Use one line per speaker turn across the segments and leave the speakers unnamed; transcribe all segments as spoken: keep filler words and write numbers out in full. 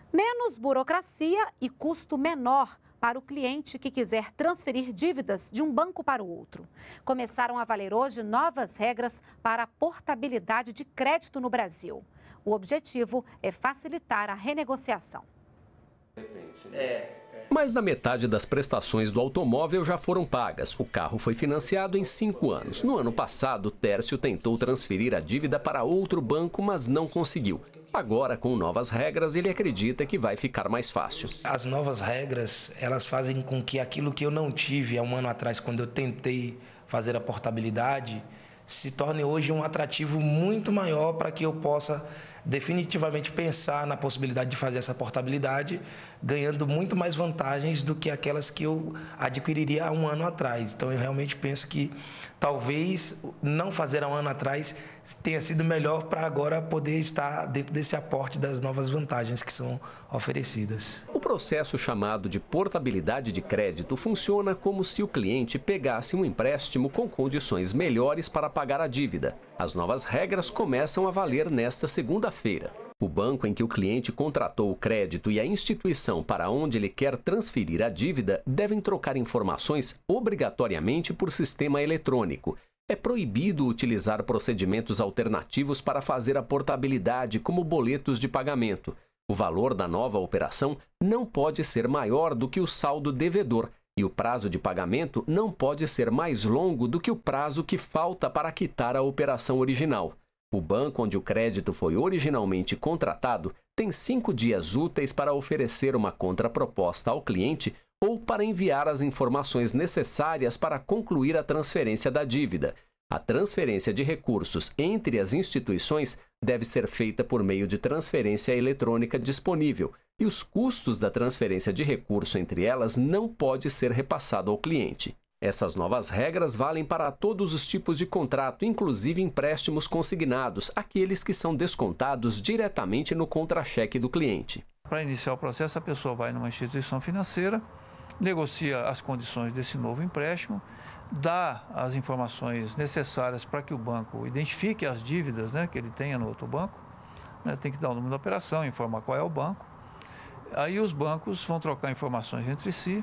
Menos burocracia e custo menor para o cliente que quiser transferir dívidas de um banco para o outro. Começaram a valer hoje novas regras para a portabilidade de crédito no Brasil. O objetivo é facilitar a renegociação.
Mais da metade das prestações do automóvel já foram pagas. O carro foi financiado em cinco anos. No ano passado, Tércio tentou transferir a dívida para outro banco, mas não conseguiu. Agora, com novas regras, ele acredita que vai ficar mais fácil.
As novas regras, elas fazem com que aquilo que eu não tive há um ano atrás, quando eu tentei fazer a portabilidade, se torne hoje um atrativo muito maior para que eu possa definitivamente pensar na possibilidade de fazer essa portabilidade, ganhando muito mais vantagens do que aquelas que eu adquiriria há um ano atrás. Então, eu realmente penso que talvez não fazer há um ano atrás tenha sido melhor para agora poder estar dentro desse aporte das novas vantagens que são oferecidas.
O processo chamado de portabilidade de crédito funciona como se o cliente pegasse um empréstimo com condições melhores para pagar a dívida. As novas regras começam a valer nesta segunda-feira. O banco em que o cliente contratou o crédito e a instituição para onde ele quer transferir a dívida devem trocar informações obrigatoriamente por sistema eletrônico. É proibido utilizar procedimentos alternativos para fazer a portabilidade, como boletos de pagamento. O valor da nova operação não pode ser maior do que o saldo devedor e o prazo de pagamento não pode ser mais longo do que o prazo que falta para quitar a operação original. O banco onde o crédito foi originalmente contratado tem cinco dias úteis para oferecer uma contraproposta ao cliente ou para enviar as informações necessárias para concluir a transferência da dívida. A transferência de recursos entre as instituições deve ser feita por meio de transferência eletrônica disponível e os custos da transferência de recurso entre elas não pode ser repassado ao cliente. Essas novas regras valem para todos os tipos de contrato, inclusive empréstimos consignados, aqueles que são descontados diretamente no contra-cheque do cliente.
Para iniciar o processo, a pessoa vai numa instituição financeira, negocia as condições desse novo empréstimo, dá as informações necessárias para que o banco identifique as dívidas, né, que ele tenha no outro banco, né, tem que dar o número da operação, informar qual é o banco. Aí os bancos vão trocar informações entre si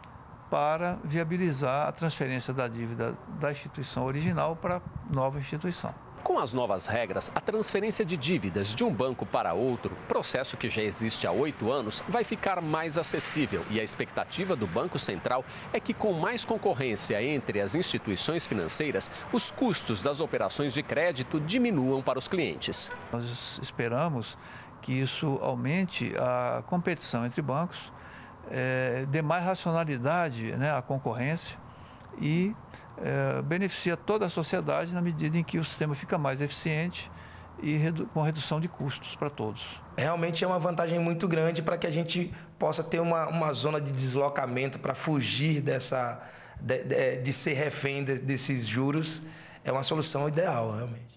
para viabilizar a transferência da dívida da instituição original para a nova instituição.
Com as novas regras, a transferência de dívidas de um banco para outro, processo que já existe há oito anos, vai ficar mais acessível e a expectativa do Banco Central é que, com mais concorrência entre as instituições financeiras, os custos das operações de crédito diminuam para os clientes.
Nós esperamos que isso aumente a competição entre bancos, é, dê mais racionalidade, né, à concorrência e É, beneficia toda a sociedade na medida em que o sistema fica mais eficiente e redu com redução de custos para todos.
Realmente é uma vantagem muito grande para que a gente possa ter uma, uma zona de deslocamento para fugir dessa, de, de, de ser refém de, desses juros. É uma solução ideal, realmente.